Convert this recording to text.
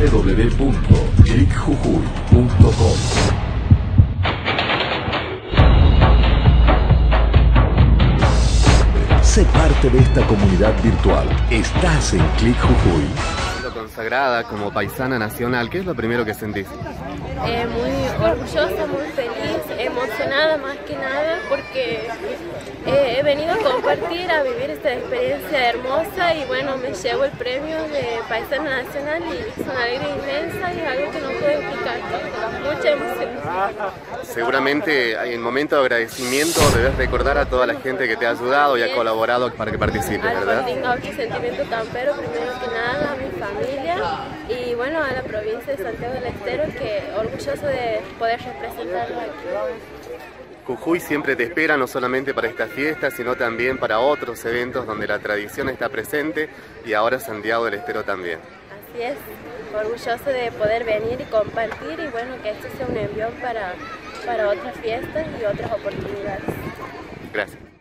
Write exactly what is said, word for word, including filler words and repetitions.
w w w punto clic jujuy punto com. Sé parte de esta comunidad virtual. Estás en Clic Jujuy. Consagrada como paisana nacional, ¿qué es lo primero que sentís? Eh, muy orgullosa, muy feliz, emocionada más que nada porque eh, he venido a compartir, a vivir esta experiencia hermosa y bueno, me llevo el premio de paisana nacional y es una alegría inmensa y es algo que no puedo explicar, mucha emoción. Seguramente en momento de agradecimiento debes recordar a toda la gente que te ha ayudado y ha colaborado para que participes, ¿verdad? Tengo aquí sentimiento campero, primero que nada, a mi familia y bueno, a la provincia de Santiago del Estero, que orgulloso de poder representarlo aquí. Jujuy siempre te espera, no solamente para esta fiesta, sino también para otros eventos donde la tradición está presente y ahora Santiago del Estero también. Así es, orgulloso de poder venir y compartir y bueno, que esto sea un envión para, para otras fiestas y otras oportunidades. Gracias.